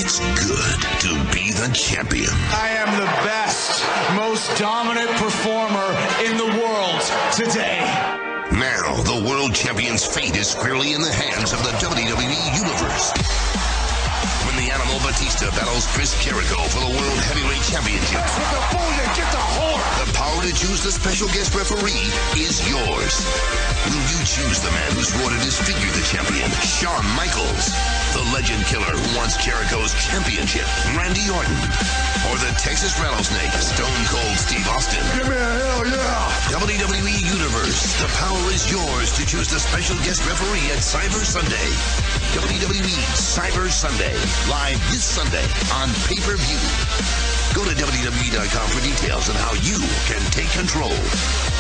It's good to be the champion. I am the best, most dominant performer in the world today. Now, the world champion's fate is squarely in the hands of the WWE Universe. When the Animal Batista battles Chris Jericho for the World Heavyweight Championship, With the bullet, get the whore. the power to choose the special guest referee is yours. Will you choose the man who's rewarded his figure the champion, Shawn Michaels, the legend killer who wants Jericho's championship, Randy Orton, or the Texas Rattlesnake, Stone Cold Steve Austin? Give me a hell yeah. WWE Universe, the power is yours to choose the special guest referee at Cyber Sunday. WWE Cyber Sunday, live this Sunday on pay-per-view. Go to WWE.com for details on how you can take control.